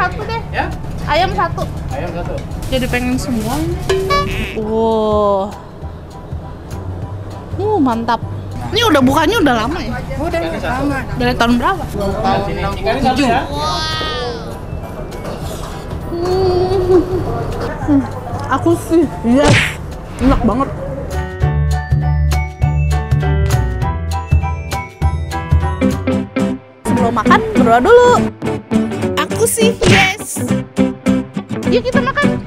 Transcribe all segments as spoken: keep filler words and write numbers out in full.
satu deh. Ya? Ayam satu. Ayam satu. Jadi pengen semua. Wow. Uh, mantap. Ini udah bukanya udah lama ya? Udah lama. Dari tahun berapa? Tahun ikannya satu ya? Hmm. Hmm. Aku sih, yes. Enak banget. Sebelum makan, berdoa dulu. Aku sih, yes. Yuk kita makan.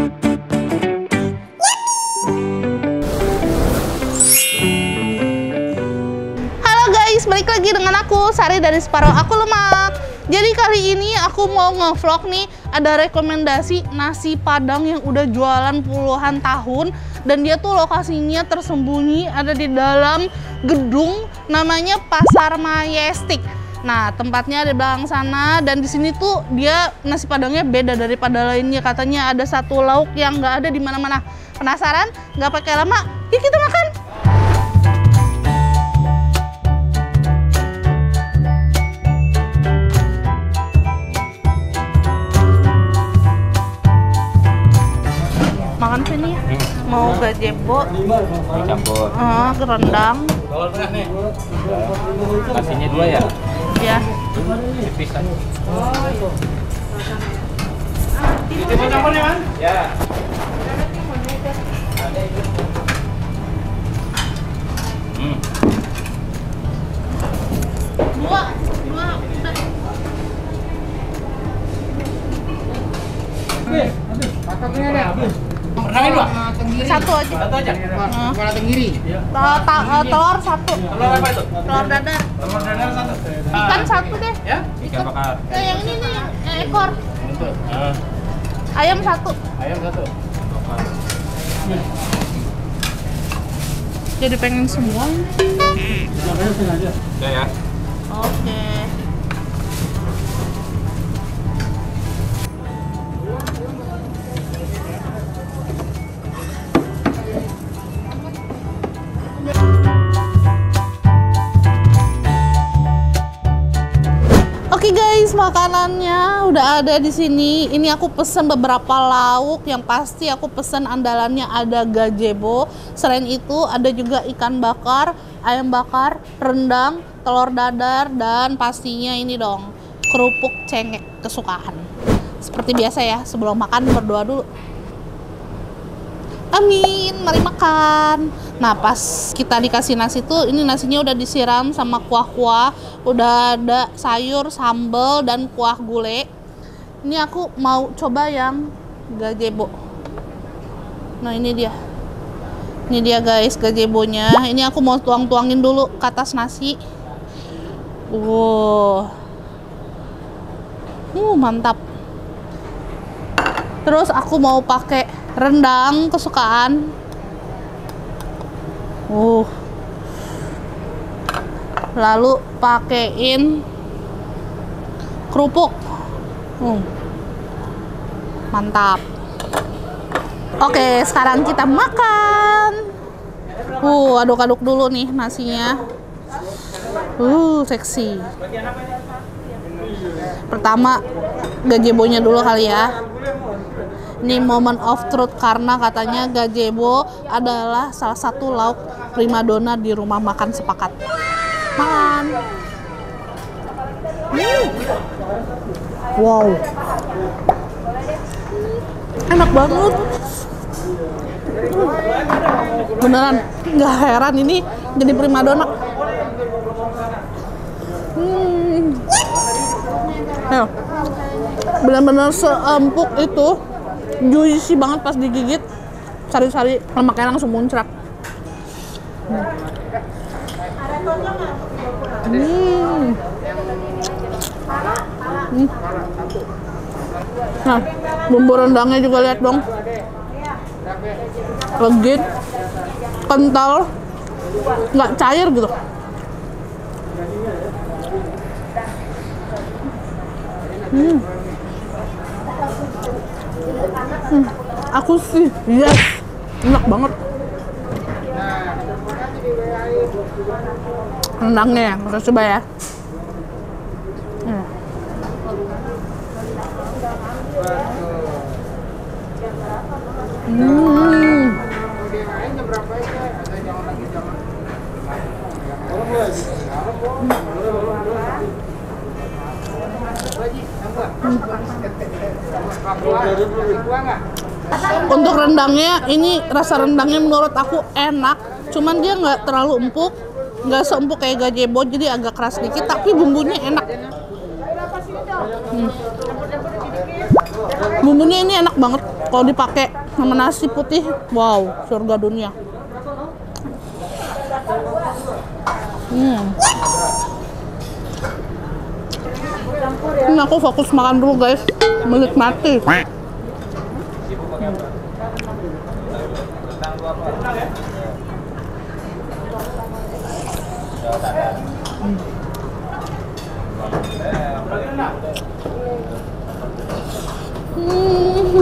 Halo guys, balik lagi dengan aku, Sari dari Separuh Aku Lemak. Jadi kali ini aku mau nge-vlog nih, ada rekomendasi nasi Padang yang udah jualan puluhan tahun. Dan dia tuh lokasinya tersembunyi, ada di dalam gedung namanya Pasar Majestic. Nah, tempatnya ada di belakang sana, dan di sini tuh dia nasi Padangnya beda daripada lainnya. Katanya ada satu lauk yang nggak ada di mana-mana. Penasaran? Nggak pakai lama, yuk kita makan. Makan sini, mau gazebo, campur. uh, rendang. Bawal tengah nih. Nasinya dua ya? Ya. Tipis kan? Ini mau campur nih, Man? Ya. Hmm. Dua, dua, udah. Pakaknya ada habis. Rendangnya dua? Satu aja. Satu aja? Uh, Warna tenggiri? ta- ta- uh, telur satu. Telur apa itu? Telur dadar. Telur dadar satu. Ikan satu deh. Ya? Ikan bakar. Nah, yang ini nih, yang ekor. Untuk. Ah. Ayam satu. Ayam satu. Bakar. Jadi pengen semua. Ya ya. Oke. Oke guys, makanannya udah ada di sini. Ini aku pesen beberapa lauk, yang pasti aku pesen andalannya ada gazebo. Selain itu ada juga ikan bakar, ayam bakar, rendang, telur dadar, dan pastinya ini dong, kerupuk cengkeh kesukaan. Seperti biasa ya, sebelum makan berdoa dulu. Amin, mari makan. Nah, pas kita dikasih nasi tuh, ini nasinya udah disiram sama kuah-kuah, udah ada sayur, sambal, dan kuah gulai. Ini aku mau coba yang gazebo. Nah, ini dia. Ini dia guys, gazebonya. Ini aku mau tuang-tuangin dulu ke atas nasi. Wow. Uh, mantap. Terus aku mau pakai rendang kesukaan. Uh. Lalu pakein kerupuk. Uh. Mantap. Oke, sekarang kita makan. Uh, aduk-aduk dulu nih nasinya. Uh, seksi. Pertama gazebonya dulu kali ya. Ini moment of truth karena katanya gazebo adalah salah satu lauk primadona di rumah makan sepakat. Makan. Hmm. Wow. Enak banget. Beneran, nggak heran ini jadi primadona. Hmm. Ayo. Benar-benar seempuk itu, juicy banget pas digigit, sari-sari lemaknya langsung muncrat. Hmm. Hmm. Nah, bumbu rendangnya juga lihat dong, legit, kental, nggak cair gitu. Hmm. Hmm. Aku sih, yes, enak banget. Rendangnya ya, kita coba ya. Hmm. Untuk rendangnya, ini rasa rendangnya menurut aku enak. Cuman dia nggak terlalu empuk, nggak seempuk kayak gazebo, jadi agak keras dikit. Tapi bumbunya enak. Hmm. Bumbunya ini enak banget kalau dipakai sama nasi putih. Wow, surga dunia. Hmm. Ini aku fokus makan dulu guys, menikmati. Hmm.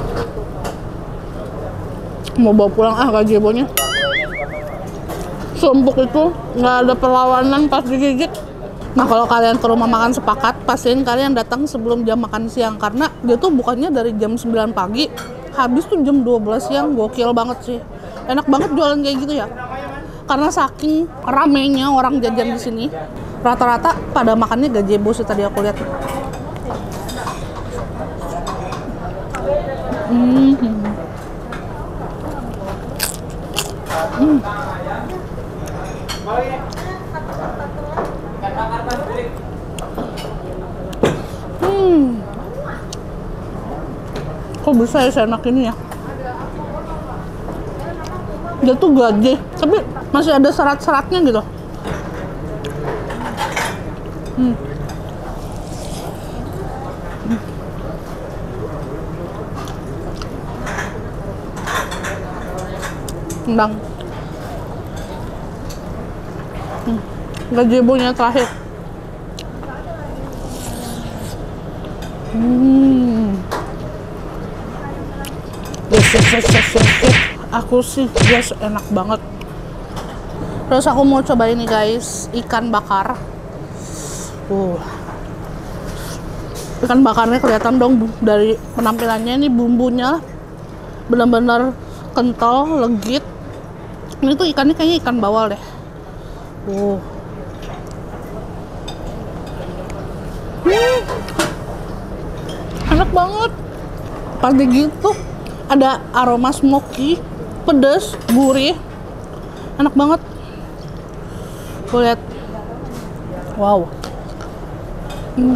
Mau bawa pulang ah gazebo-nya. Seempuk itu, nggak ada perlawanan pas digigit. Nah kalau kalian ke rumah makan Sepakat, pastiin kalian datang sebelum jam makan siang. Karena dia tuh bukannya dari jam sembilan pagi, habis tuh jam dua belas siang. Gokil banget sih. Enak banget jualan kayak gitu ya. Karena saking ramenya orang jajan di sini, rata-rata pada makannya gazebo sih tadi aku lihat. Hmm. Hmm. Hmm. Kok bisa ya seenak ini ya? Dia tuh gede, tapi masih ada serat-seratnya gitu. Hmm. Rendang. Hmm. Gazebo-nya terakhir. Hmm. Yes, yes, yes, yes, yes, yes. Aku sih yes, enak banget. Terus aku mau coba ini guys, ikan bakar. Uh. Ikan bakarnya kelihatan dong dari penampilannya, ini bumbunya benar-benar kental, legit. Ini tuh ikannya kayaknya ikan bawal deh. Uh. Hmm. Enak banget. Pas gitu ada aroma smoky, pedas, gurih, enak banget. Gue lihat, wow. Hmm.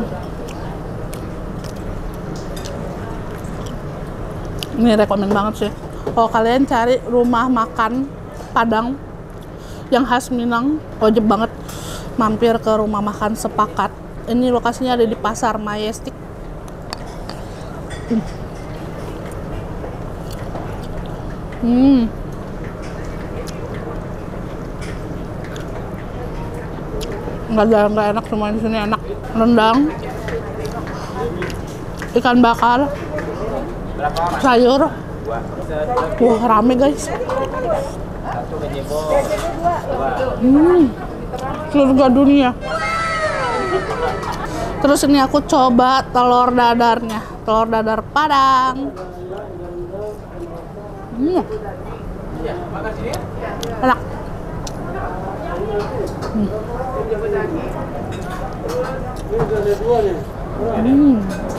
Ini rekomen banget sih. Kalau kalian cari rumah makan Padang yang khas Minang, wajib banget mampir ke rumah makan Sepakat. Ini lokasinya ada di Pasar Majestic. Hmm. Hmm. Nggak ada nggak enak, semua di sini enak. Rendang, ikan bakar, sayur. Wah rame guys. Hmm. Surga dunia. Terus ini aku coba telur dadarnya, telur dadar Padang. Hmm. Enak. Hmm. Hmm.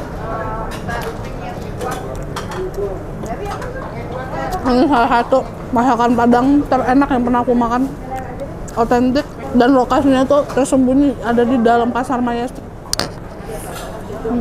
Ini salah satu masakan Padang terenak yang pernah aku makan. Otentik dan lokasinya tuh tersembunyi ada di dalam Pasar Majestic. Hmm.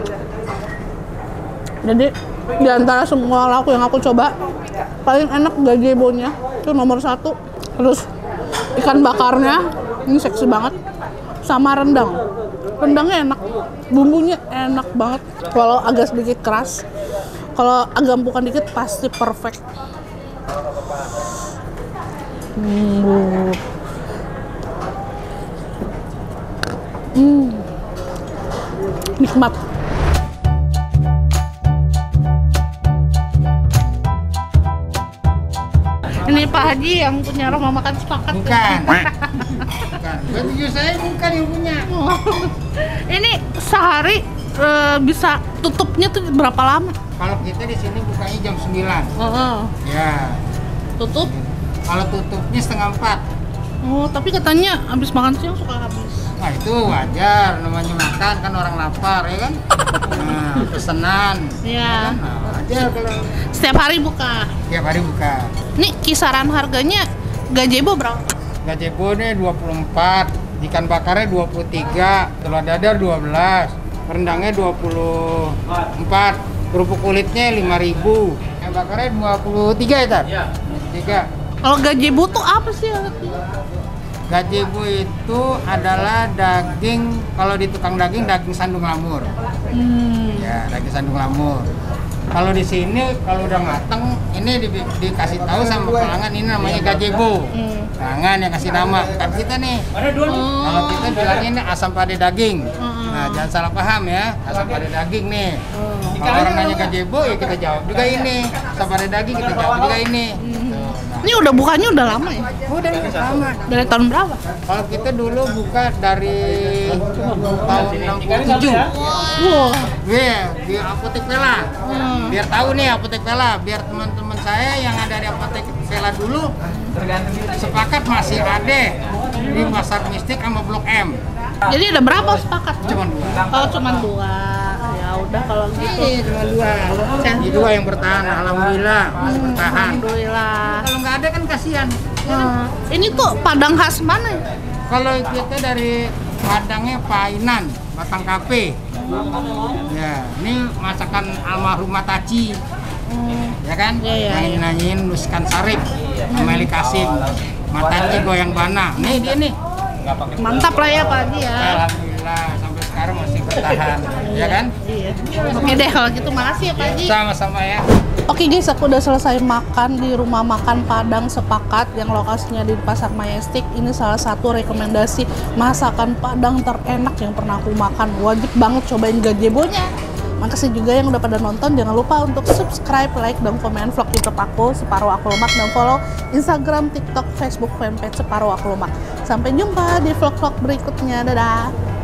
Jadi di antara semua lauk yang aku coba, paling enak gazebo-nya itu nomor satu. Terus ikan bakarnya ini seksi banget, sama rendang. Rendangnya enak, bumbunya enak banget. Walau agak sedikit keras, kalau agak empukan dikit pasti perfect. Hmm. Hmm. Nikmat. Ini Pak Haji yang punya rumah makan Sepakat. Bukan. Bukan. Baju saya bukan yang punya. Oh. Ini sehari e, bisa tutupnya tuh berapa lama? Kalau kita di sini bukanya jam sembilan. Oh. Ya. Tutup? Kalau tutupnya setengah empat. Oh, tapi katanya habis makan siang suka habis. Nah, Ah itu wajar, namanya makan kan orang lapar ya kan. Nah, pesenan. Iya. Kan? Nah, wajar kalau Setiap hari buka. tiap hari buka. Nih kisaran harganya gazebo berapa? Gazebo ini dua puluh empat, ikan bakarnya dua puluh tiga, telur dadar dua belas, rendangnya dua puluh empat, kerupuk kulitnya lima ribu. Ikan bakarnya dua puluh tiga ya, Tar? Iya. tiga. Kalau gazebo tuh apa sih? Gazebo itu adalah daging, kalau di tukang daging, daging sandung lamur. Hmm. Ya, daging sandung lamur. Kalau di sini kalau udah mateng, ini di, dikasih tahu sama pelanggan ini namanya gazebo. Hmm. Pelanggan yang kasih nama, bukan kita nih. Oh. Kalau kita bilangnya ini asam pade daging. Hmm. Nah, jangan salah paham ya, asam pade daging nih. Oh. Kalau orang nanya gazebo, ya kita jawab juga ini. Asam pade daging kita jawab juga ini. Tuh, nah. Ini udah bukanya udah lama ya? Udah lama. Dari tahun berapa? Kalau kita dulu buka dari tahun enam puluh tujuh. Wow. Iya, di Apotek Vela. Hmm. Biar tahu nih Apotek Vela, biar teman-teman saya yang ada di Apotek Vela dulu sepakat masih ada di Pasar Mistik sama Blok M. Jadi ada berapa sepakat? Cuma dua. Oh, cuma dua. Ya udah kalau gitu. Iya, cuma dua. Ini dua yang bertahan, alhamdulillah masih bertahan. Alhamdulillah. Kalau nggak ada kan kasihan. Hmm. Ini tuh Padang khas mana ya? Kalau kita dari Padangnya Painan, Batang Kape. Ya, ini masakan almarhum Mataci. Ya kan? Iya, iya, Yang nanyain Nuskan Sarip, Meli Kasim, Mataci goyang bana. Nih dia nih. Nggak pakai. Mantap lah ya Pak Haji ya. Alhamdulillah sampai sekarang masih bertahan. Ya kan? Iya. Oke deh kalau gitu, makasih ya Pak Haji. Sama-sama ya. Oke guys, aku udah selesai makan di rumah makan Padang Sepakat yang lokasinya di Pasar Majestic. Ini salah satu rekomendasi masakan Padang terenak yang pernah aku makan. Wajib banget cobain gazebonya. Makasih juga yang udah pada nonton. Jangan lupa untuk subscribe, like, dan komen vlog YouTube aku Separuh Aku Lemak, dan follow Instagram, TikTok, Facebook fanpage Separuh Aku Lemak. Sampai jumpa di vlog-vlog berikutnya. Dadah.